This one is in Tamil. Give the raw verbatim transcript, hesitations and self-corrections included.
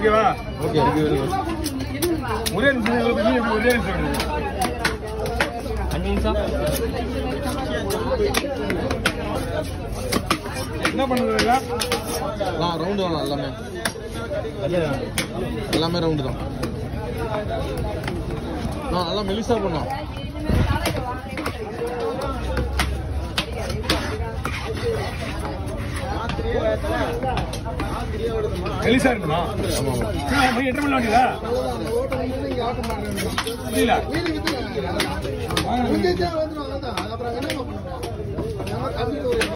ஓகேவா? ஓகே ஒரே நிமிஷம் ஒரே நிமிஷம் அஞ்சு நிமிஷம் என்ன பண்ணுறது? ஆ ரவுண்டு வேணும் எல்லாமே எல்லாமே ரவுண்டு தான். ஆ எல்லாம் மெலிசா பண்ணோம். மெலிசா இருக்குமா? எட்டு மணி வாண்டிங்களா? புரியல